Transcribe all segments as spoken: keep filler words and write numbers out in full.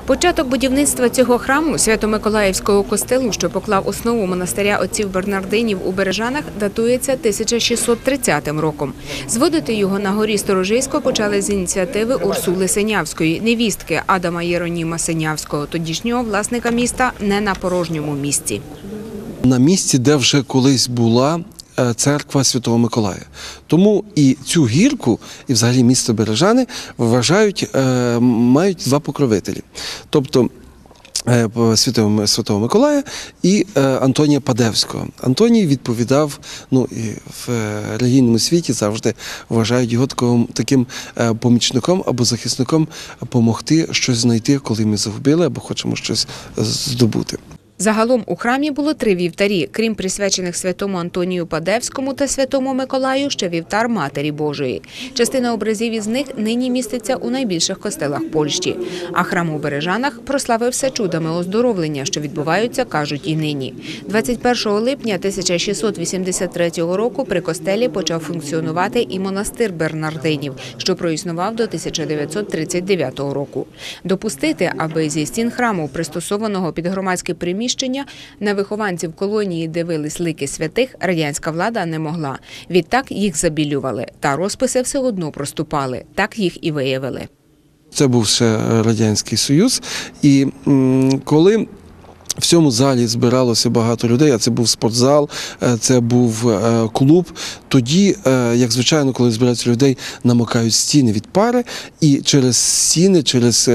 Початок будівництва цього храму Свято-Миколаївського костелу, що поклав основу монастиря отців Бернардинів у Бережанах, датується тисяча шістсот тридцятим роком. Зводити його на горі Сторожисько почали з ініціативи Урсули Синявської, невістки Адама Єроніма Синявського, тодішнього власника міста, не на порожньому місці. На місці, де вже колись була церква Святого Миколая. Тому і цю гірку, і взагалі місто Бережани вважають, мають два покровителі. Тобто Святого, Святого Миколая і Антонія Падевського. Антоній відповідав, ну і в релігійному світі завжди вважають його таким, таким помічником або захисником допомогти щось знайти, коли ми загубили або хочемо щось здобути. Загалом у храмі було три вівтарі. Крім присвячених святому Антонію Падевському та святому Миколаю, ще вівтар Матері Божої. Частина образів із них нині міститься у найбільших костелах Польщі. А храм у Бережанах прославився чудами оздоровлення, що відбуваються, кажуть, і нині. двадцять першого липня тисяча шістсот вісімдесят третього року при костелі почав функціонувати і монастир Бернардинів, що проіснував до тисяча дев'ятсот тридцять дев'ятого року. Допустити, аби зі стін храму, пристосованого під громадське приміщення, на вихованців колонії дивились лики святих, радянська влада не могла. Відтак їх забілювали, та розписи все одно проступали. Так їх і виявили. Це був ще Радянський Союз, і коли в цьому залі збиралося багато людей, а це був спортзал, це був клуб. Тоді, як звичайно, коли збираються людей, намокають стіни від пари, і через стіни, через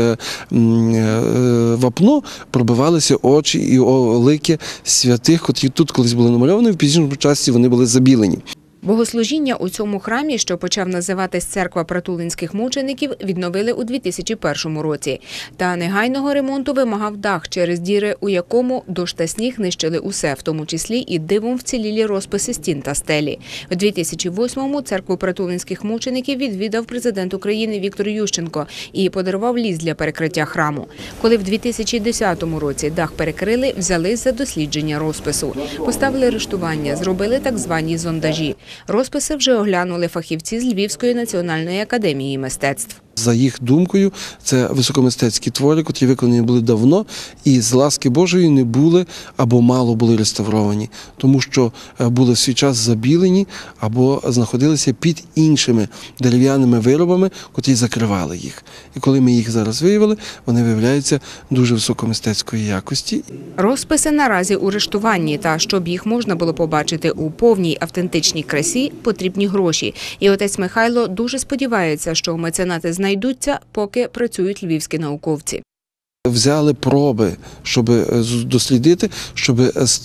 вапно пробивалися очі і лики святих, котрі тут колись були намальовані, в пізнішому часі вони були забілені. Богослужіння у цьому храмі, що почав називатись «Церква притулинських мучеників», відновили у дві тисячі першому році. Та негайного ремонту вимагав дах, через діри у якому дощ та сніг нищили усе, в тому числі і дивом вцілілі розписи стін та стелі. У дві тисячі восьмому церкву притулинських мучеників відвідав президент України Віктор Ющенко і подарував ліс для перекриття храму. Коли в дві тисячі десятому році дах перекрили, взялись за дослідження розпису. Поставили рештування, зробили так звані зондажі. Розписи вже оглянули фахівці з Львівської національної академії мистецтв. За їх думкою, це високомистецькі твори, котрі виконані були давно і з ласки Божої не були або мало були реставровані, тому що були в свій час забілені або знаходилися під іншими дерев'яними виробами, котрі закривали їх. І коли ми їх зараз виявили, вони виявляються дуже високомистецької якості. Розписи наразі у рештуванні, та щоб їх можна було побачити у повній автентичній красі, потрібні гроші. І отець Михайло дуже сподівається, що меценати знайдуться, поки працюють львівські науковці. Взяли проби, щоб дослідити, щоб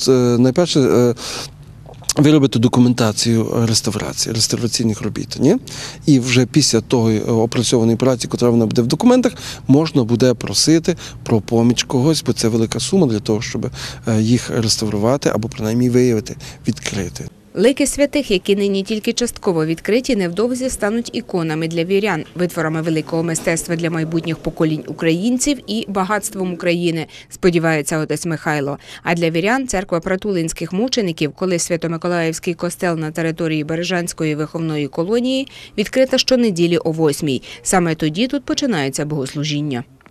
найперше виробити документацію реставрації, реставраційних робіт. Ні? І вже після того опрацьованої праці, яка вона буде в документах, можна буде просити про поміч когось, бо це велика сума для того, щоб їх реставрувати або принаймні виявити, відкрити. Лики святих, які нині тільки частково відкриті, невдовзі стануть іконами для вірян, витворами великого мистецтва для майбутніх поколінь українців і багатством України, сподівається отець Михайло. А для вірян церква притулинських мучеників, коли Свято-Миколаївський костел на території Бережанської виховної колонії, відкрита щонеділі о восьмій. Саме тоді тут починається богослужіння.